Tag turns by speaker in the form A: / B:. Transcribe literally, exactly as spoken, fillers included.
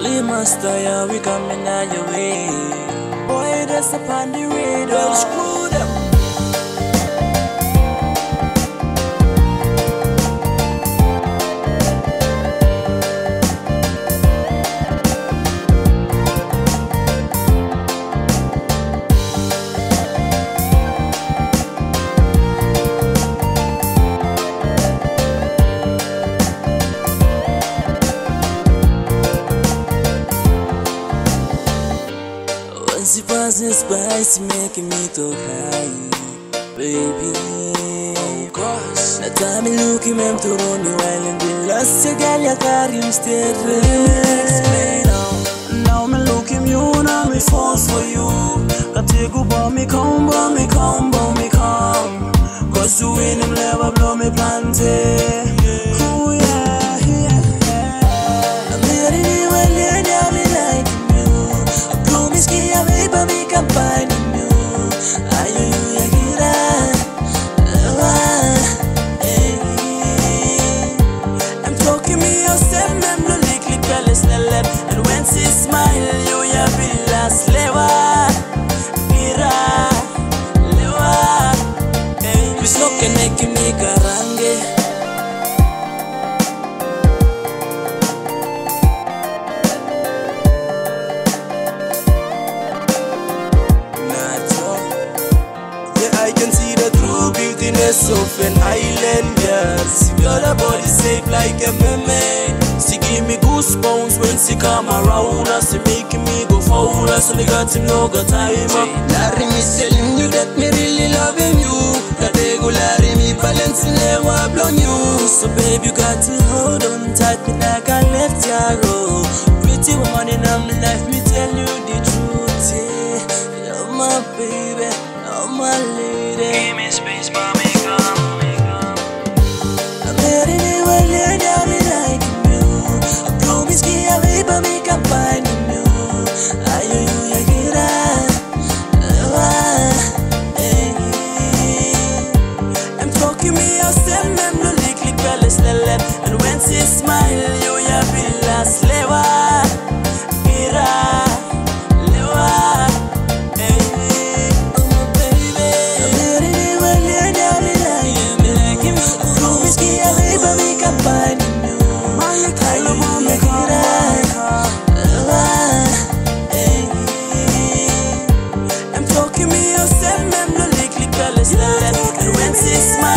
A: Lima Star, yeah, we coming on your way. Boy, that's upon the radar. Screw them. Once it wasn't spicy, making me talk high, baby. Of course. Now time me looking them to run you while in the last girl you carry him steady. Now, now me looking you, now me falls for you. Got to go by me come, by me come, by me come. Cause you in him never blow me planted. Oh yeah, yeah, yeah. I'm ready when you're down me like you. I promise you, I may but me can find you. Are you, you get that? I'm talking me yourself, I'm no lickly palace, and when she smile, you ya be last lewa. Gira, lewa. Please no connect me karange. I can see the true beautiness of an island girl. She got her body shaped like a mermaid. She give me goosebumps when she come around us. She making me go forward, so they got him no got time. Larry me telling you that me really loving you. That regular me balance never blown you. So baby you got to hold on tight, me like I left your road. Pretty woman in my life, me tell you the truth, yeah. You're my baby, you're my lady. Give me space, mommy, come, mommy, come. I'm ready when you're down me like you. I promise you, I will but me can find you. Are you, you, you get that? I'm talking me yourself, I'm no lickly palace, and when she smile, you, ya be last lewa. Gira, lewa. I'm talking me yourself, I'm no lickly palace, and when she smile.